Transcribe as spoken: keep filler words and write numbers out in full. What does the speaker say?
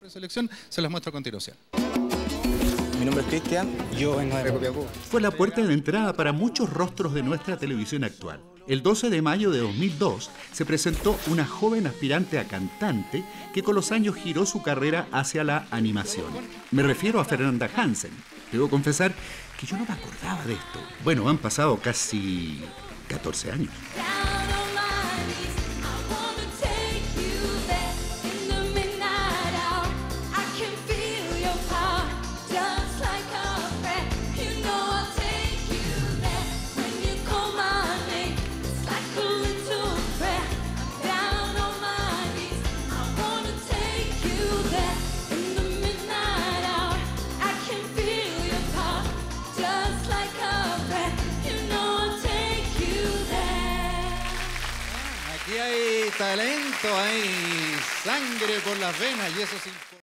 Selección, se las muestro a continuación. Mi nombre es Cristian, yo vengo de Copiapó. Fue la puerta de entrada para muchos rostros de nuestra televisión actual. El doce de mayo de dos mil dos se presentó una joven aspirante a cantante que con los años giró su carrera hacia la animación. Me refiero a Fernanda Hansen. Debo confesar que yo no me acordaba de esto. Bueno, han pasado casi catorce años. Aquí hay talento, hay sangre por las venas y eso sí.